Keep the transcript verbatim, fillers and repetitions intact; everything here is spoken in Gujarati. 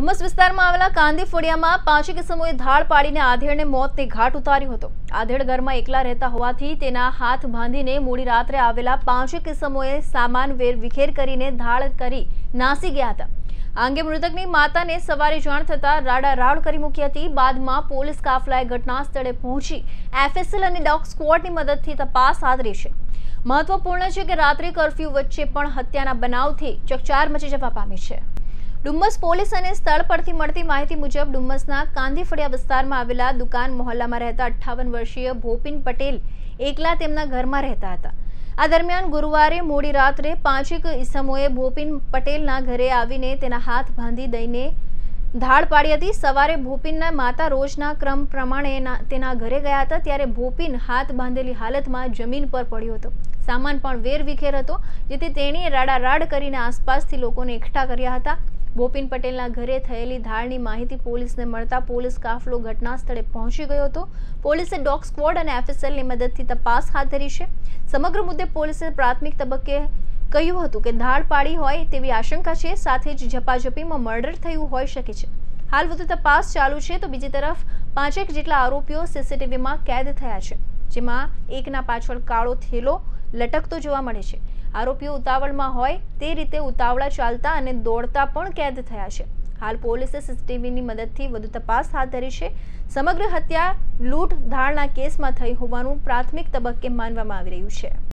ડુમસ વિસ્તારમાં આવેલા કાંદી ફળિયામાં પાંચેક ઇસમોએ ધાડ પાડીને આધેડને મોતને ઘાટ ઉતાર્યો હતો। આધેડ ઘરમાં એકલા રહેતા હોવાથી તેના હાથ બાંધીને મોડી રાત્રે આવેલા પાંચેક ઇસમોએ સામાન વેર વિખેર કરીને ધાડ કરી નાસી ગયા હતા। આ અંગે મૃતકની માતાને સવારે જાણ થતા રાડારાડ કરી મૂકી હતી। બાદમાં પોલીસ કાફલાએ ઘટના સ્થળે પહોંચી એફએસએલ અને ડોગ સ્ક્વોડની મદદથી તપાસ હાથ ધરી છે। મહત્વપૂર્ણ છે કે રાત્રિ કર્ફ્યુ વચ્ચે પણ હત્યાના બનાવથી ચકચાર મચી જવા પામી છે। ડુમસ પોલીસ અને સ્થળ પરથી મળતી માહિતી મુજબ ડુમસના કાંદી ફળિયા વિસ્તારમાં આવેલા દુકાન મોહલ્લામાં રહેતા અઠ્ઠાવન વર્ષીય ભોપિન પટેલ એકલા તેમના ઘરમાં રહેતા હતા। આ દરમિયાન ગુરુવારે મોડી રાત્રે પાંચેક ઈસમોએ ભોપિન પટેલના ઘરે આવીને તેના હાથ બાંધી દઈને ધાડ પાડી હતી। સવારે ભોપિનના માતા રોજના ક્રમ પ્રમાણે તેના ઘરે ગયા હતા ત્યારે ભોપિન હાથ બાંધેલી હાલતમાં જમીન પર પડ્યો હતો। સામાન પણ વેર વિખેર હતો, જેથી તેણીએ રાડારાડ કરીને આસપાસથી લોકોને એકઠા કર્યા હતા। ભોપિન પટેલના ઘરે થયેલી ધાડની માહિતી પોલીસને મળતા પોલીસ કાફલો ઘટના સ્થળે પહોંચી ગયો હતો। પોલીસે ડોગ સ્ક્વોડ અને એફએસએલની મદદથી તપાસ હાથ ધરી છે। સમગ્ર મુદ્દે પોલીસે પ્રાથમિક તબક્કે કહ્યું હતું કે ધાડ પાડી હોય તેવી આશંકા છે, સાથે જ ઝપાઝપીમાં મર્ડર થયું હોઈ શકે છે। હાલ વધુ તપાસ ચાલુ છે, તો બીજી તરફ પાંચેક જેટલા આરોપીઓ સીસીટીવીમાં કેદ થયા છે, જેમાં એકના પાછળ કાળો થેલો લટકતો જોવા મળે છે। આરોપીઓ ઉતાવળમાં હોય તે રીતે ઉતાવળા ચાલતા અને દોડતા પણ કેદ થયા છે। હાલ પોલીસે સીસીટીવીની મદદથી વધુ તપાસ હાથ ધરી છે। સમગ્ર હત્યા લૂંટ ધાડના કેસમાં થઈ હોવાનું પ્રાથમિક તબક્કે માનવામાં આવી રહ્યું છે।